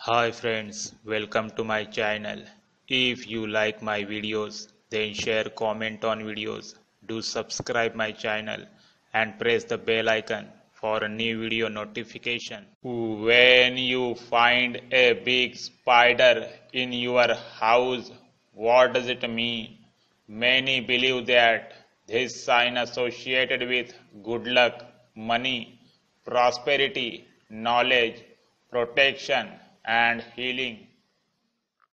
Hi friends, welcome to my channel. If you like my videos, then share, comment on videos, do subscribe my channel and press the bell icon for a new video notification. When you find a big spider in your house, what does it mean? Many believe that this sign associated with good luck, money, prosperity, knowledge, protection, and healing.